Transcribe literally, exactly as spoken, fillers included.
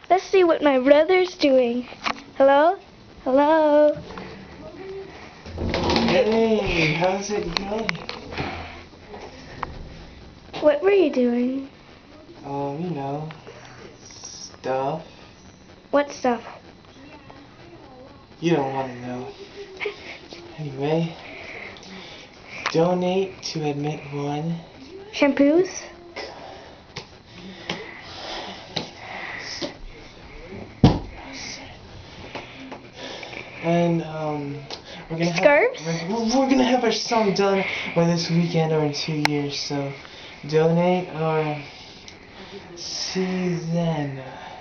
Let's see what my brother's doing. Hello? Hello? Hey, how's it going? What were you doing? Um, you know, stuff. What stuff? You don't want to know. Anyway, donate to Admit One. Shampoos? And um, we're gonna have Scarves? we're, we're gonna have our song done by this weekend or in two years. So donate or see you then.